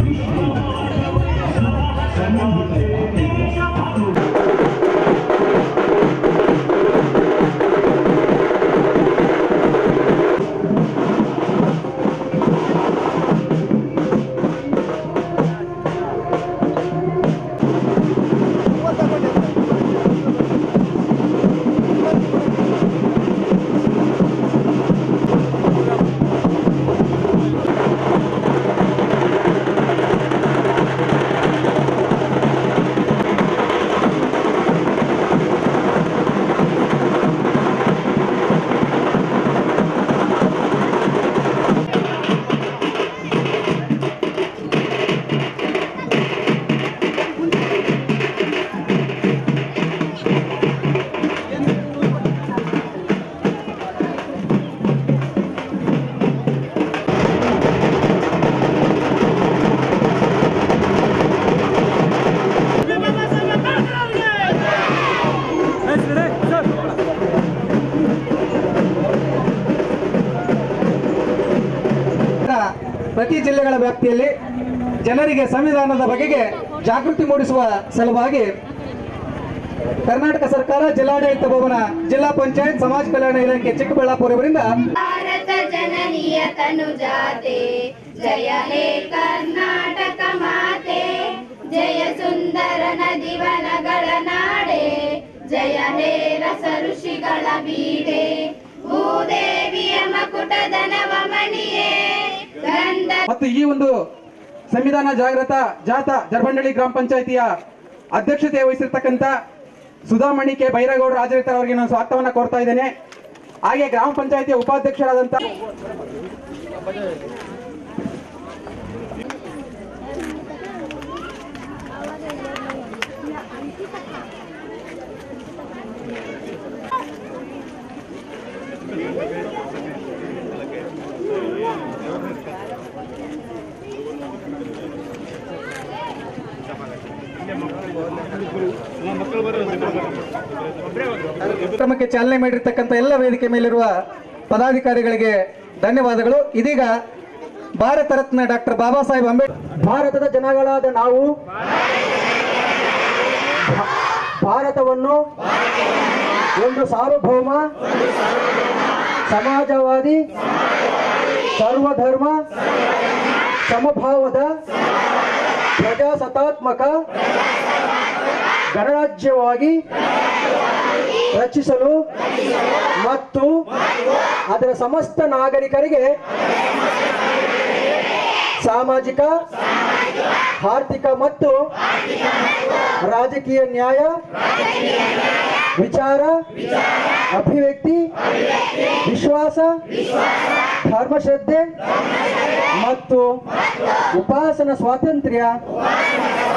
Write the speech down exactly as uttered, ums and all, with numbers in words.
ಪ್ರತಿ ಜಿಲ್ಲೆಗಳ ವ್ಯಾಪ್ತಿಯಲ್ಲಿ ಜನರಿಗೆ ಸಂವಿಧಾನದ ಬಗೆಗೆ ಜಾಗೃತಿ ಮೂಡಿಸುವ ಸಲುವಾಗಿ ಕರ್ನಾಟಕ ಸರ್ಕಾರ ಜಿಲ್ಲಾಡಳಿತ ಭವನ ಜಿಲ್ಲಾ ಪಂಚಾಯತ್ ಸಮಾಜ ಕಲ್ಯಾಣ ಇಲಾಖೆ ಚಿಕ್ಕಬಳ್ಳಾಪುರ ಇವರಿಂದ ಭಾರತ ಜನನಿಯ ತನುಜಾತೆ ಜಯ ಹೇ ಕರ್ನಾಟಕ ಮಾತೆ ಜಯ ಸುಂದರ ನದಿವನಗಳ ನಾಡೆ ಜಯ ಹೇ ರಸ ಋಷಿಗಳ ಬೀಡೆ ಭೂದೇವಿಯ ಮಕುಟದ ನವಮಣಿಯೇ ಮತ್ತು ಈ ಒಂದು ಸಂವಿಧಾನ ಜಾಗೃತ ಜಾಥಾ ಜರಬಂಡಳ್ಳಿ ಗ್ರಾಮ ಪಂಚಾಯಿತಿಯ ಅಧ್ಯಕ್ಷತೆ ವಹಿಸಿರ್ತಕ್ಕಂಥ ಸುಧಾಮಣಿ ಕೆ ಬೈರೇಗೌಡರು ಹಾಜರಿದ್ದವರಿಗೆ ನಾನು ಸ್ವಾಗತವನ್ನ ಕೋರ್ತಾ ಇದ್ದೇನೆ. ಹಾಗೆ ಗ್ರಾಮ ಪಂಚಾಯಿತಿಯ ಉಪಾಧ್ಯಕ್ಷರಾದಂಥ ಕ್ರಮಕ್ಕೆ ಚಾಲನೆ ಮಾಡಿರ್ತಕ್ಕಂಥ ಎಲ್ಲ ವೇದಿಕೆ ಮೇಲಿರುವ ಪದಾಧಿಕಾರಿಗಳಿಗೆ ಧನ್ಯವಾದಗಳು. ಇದೀಗ ಭಾರತ ರತ್ನ ಡಾಕ್ಟರ್ ಬಾಬಾ ಸಾಹೇಬ್ ಅಂಬೇಡ್ಕರ್ ಭಾರತದ ಜನಗಳಾದ ನಾವು ಭಾರತವನ್ನು ಒಂದು ಸಾರ್ವಭೌಮ ಸಮಾಜವಾದಿ ಸರ್ವಧರ್ಮ ಸಮಭಾವದ ಪ್ರಜಾಸತ್ತಾತ್ಮಕ ಗಣರಾಜ್ಯವಾಗಿ ರಚಿಸಲು ಮತ್ತು ಅದರ ಸಮಸ್ತ ನಾಗರಿಕರಿಗೆ ಸಾಮಾಜಿಕ ಆರ್ಥಿಕ ಮತ್ತು ರಾಜಕೀಯ ನ್ಯಾಯ ವಿಚಾರ ಅಭಿವ್ಯಕ್ತಿ ವಿಶ್ವಾಸ ಧರ್ಮಶ್ರದ್ಧೆ ಮತ್ತು ಉಪಾಸನಾ ಸ್ವಾತಂತ್ರ್ಯ